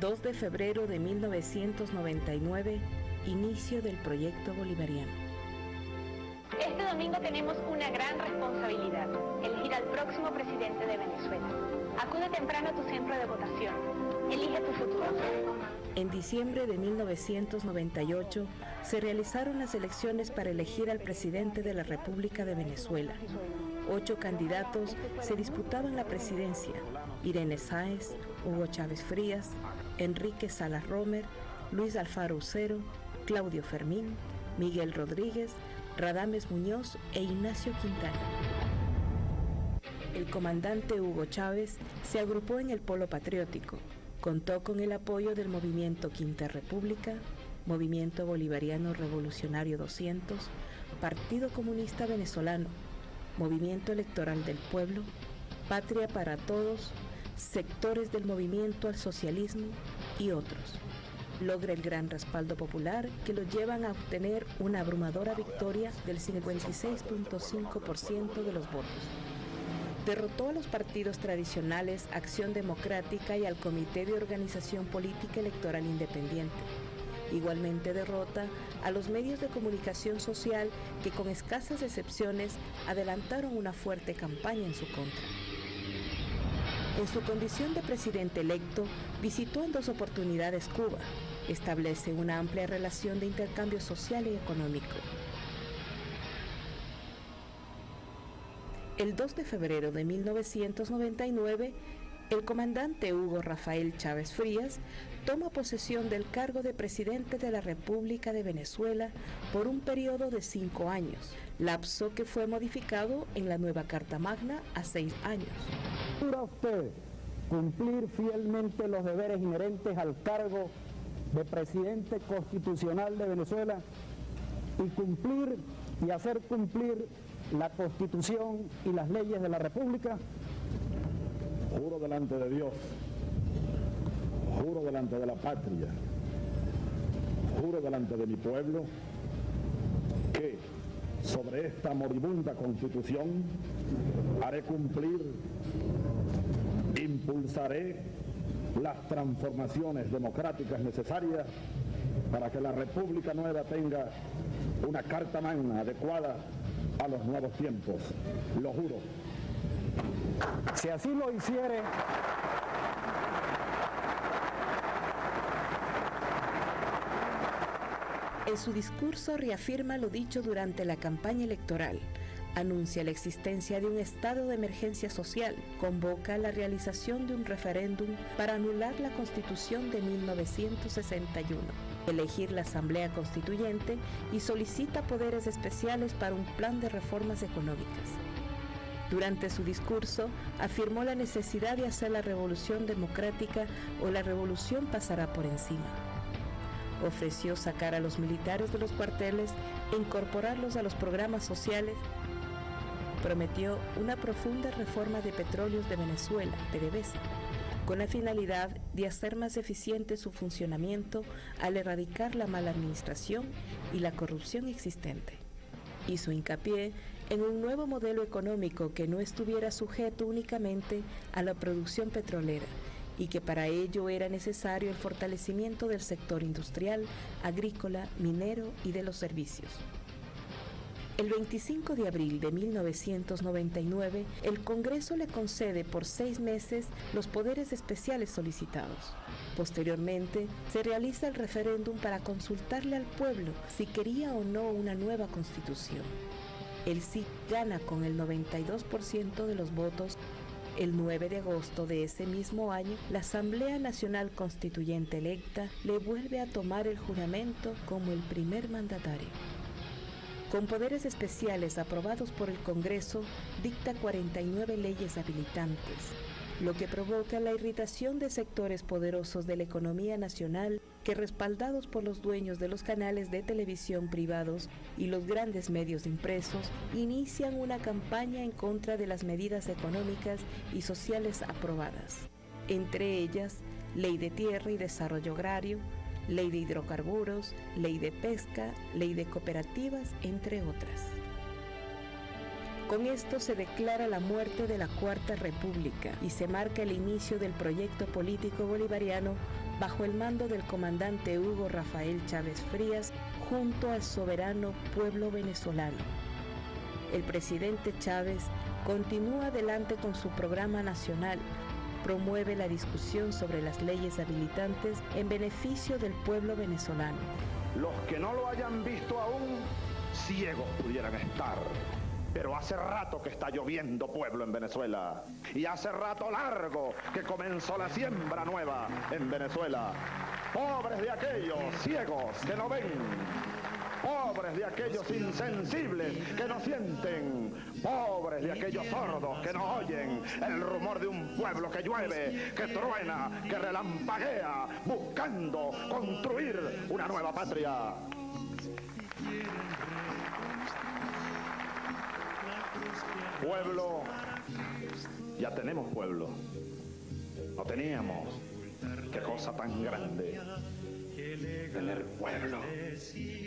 2 de febrero de 1999, inicio del proyecto bolivariano. Este domingo tenemos una gran responsabilidad, elegir al próximo presidente de Venezuela. Acude temprano a tu centro de votación. Elige tu futuro. En diciembre de 1998 se realizaron las elecciones para elegir al presidente de la República de Venezuela. 8 candidatos se disputaban la presidencia: Irene Sáez, Hugo Chávez Frías, Enrique Salas Romer, Luis Alfaro Ucero, Claudio Fermín, Miguel Rodríguez, Radames Muñoz e Ignacio Quintana. El comandante Hugo Chávez se agrupó en el Polo Patriótico. Contó con el apoyo del Movimiento Quinta República, Movimiento Bolivariano Revolucionario 200, Partido Comunista Venezolano, Movimiento Electoral del Pueblo, Patria para Todos, sectores del Movimiento al Socialismo y otros. Logra el gran respaldo popular que lo llevan a obtener una abrumadora victoria del 56.5% de los votos. Derrotó a los partidos tradicionales Acción Democrática y al Comité de Organización Política Electoral Independiente. Igualmente derrota a los medios de comunicación social que, con escasas excepciones, adelantaron una fuerte campaña en su contra. En su condición de presidente electo, visitó en 2 oportunidades Cuba. Establece una amplia relación de intercambio social y económico. El 2 de febrero de 1999, el comandante Hugo Rafael Chávez Frías toma posesión del cargo de presidente de la República de Venezuela por un periodo de 5 años, lapso que fue modificado en la nueva Carta Magna a 6 años. ¿Jura usted cumplir fielmente los deberes inherentes al cargo de presidente constitucional de Venezuela y cumplir y hacer cumplir la Constitución y las leyes de la República? Juro delante de Dios, juro delante de la patria, juro delante de mi pueblo, que sobre esta moribunda Constitución haré cumplir, impulsaré las transformaciones democráticas necesarias para que la República Nueva tenga una Carta Magna adecuada a los nuevos tiempos. Lo juro. Si así lo hiciere, en su discurso reafirma lo dicho durante la campaña electoral, anuncia la existencia de un estado de emergencia social, convoca la realización de un referéndum para anular la Constitución de 1961, elegir la Asamblea Constituyente y solicita poderes especiales para un plan de reformas económicas. Durante su discurso, afirmó la necesidad de hacer la revolución democrática o la revolución pasará por encima. Ofreció sacar a los militares de los cuarteles e incorporarlos a los programas sociales. Prometió una profunda reforma de Petróleos de Venezuela, PDVSA, con la finalidad de hacer más eficiente su funcionamiento al erradicar la mala administración y la corrupción existente. Hizo hincapié en un nuevo modelo económico que no estuviera sujeto únicamente a la producción petrolera y que para ello era necesario el fortalecimiento del sector industrial, agrícola, minero y de los servicios. El 25 de abril de 1999, el Congreso le concede por 6 meses los poderes especiales solicitados. Posteriormente, se realiza el referéndum para consultarle al pueblo si quería o no una nueva constitución. El sí gana con el 92% de los votos. El 9 de agosto de ese mismo año, la Asamblea Nacional Constituyente electa le vuelve a tomar el juramento como el primer mandatario. Con poderes especiales aprobados por el Congreso, dicta 49 leyes habilitantes, lo que provoca la irritación de sectores poderosos de la economía nacional que, respaldados por los dueños de los canales de televisión privados y los grandes medios impresos, inician una campaña en contra de las medidas económicas y sociales aprobadas, entre ellas Ley de Tierra y Desarrollo Agrario, Ley de Hidrocarburos, Ley de Pesca, Ley de Cooperativas, entre otras. Con esto se declara la muerte de la Cuarta República y se marca el inicio del proyecto político bolivariano bajo el mando del comandante Hugo Rafael Chávez Frías, junto al soberano pueblo venezolano. El presidente Chávez continúa adelante con su programa nacional, promueve la discusión sobre las leyes habilitantes en beneficio del pueblo venezolano. Los que no lo hayan visto aún, ciegos pudieran estar. Pero hace rato que está lloviendo pueblo en Venezuela. Y hace rato largo que comenzó la siembra nueva en Venezuela. Pobres de aquellos ciegos que no ven. Pobres de aquellos insensibles que no sienten. Pobres de aquellos sordos que no oyen el rumor de un pueblo que llueve, que truena, que relampaguea, buscando construir una nueva patria. Pueblo, ya tenemos pueblo. No teníamos. Qué cosa tan grande tener pueblo.